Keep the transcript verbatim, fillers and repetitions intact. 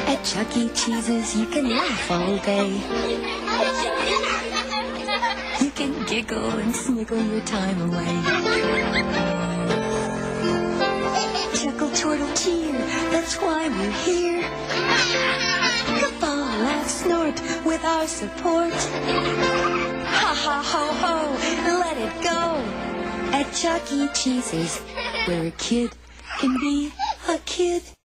At Chuck E. Cheese's, you can laugh all day. You can giggle and sniggle your time away. Chuckle, chortle, cheer, that's why we're here. Guffaw, laugh, snort with our support. Ha ha ho ho, let it go. At Chuck E. Cheese's, where a kid can be a kid.